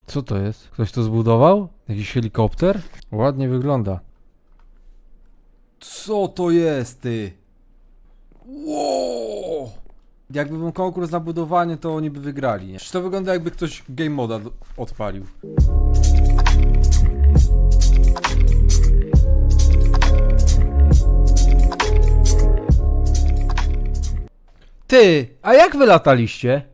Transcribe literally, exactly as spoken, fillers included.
Co to jest? Ktoś to zbudował? Jakiś helikopter? Ładnie wygląda. Co to jest, ty? Wow! Jakby był konkurs na budowanie, to oni by wygrali, nie? Czy to wygląda, jakby ktoś game moda odpalił? Ty, a jak wy lataliście?